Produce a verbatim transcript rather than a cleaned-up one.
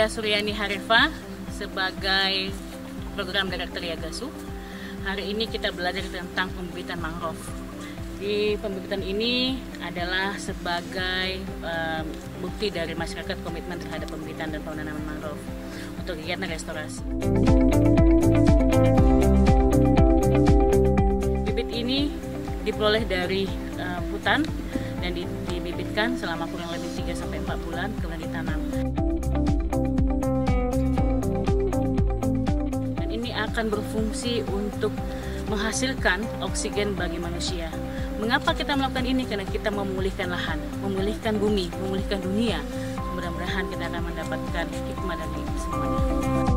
saya Suryani Harifa sebagai program Direktur Yagasu. Hari ini kita belajar tentang pembibitan mangrove. Di pembibitan ini adalah sebagai um, bukti dari masyarakat komitmen terhadap pembibitan dan penanaman mangrove untuk kegiatan restorasi. Bibit ini diperoleh dari uh, hutan dan dibibitkan selama kurang lebih tiga sampai empat bulan kemudian ditanam. Dan ini akan berfungsi untuk menghasilkan oksigen bagi manusia. Mengapa kita melakukan ini? Karena kita memulihkan lahan, memulihkan bumi, memulihkan dunia. Mudah-mudahan kita akan mendapatkan hikmah dari semuanya.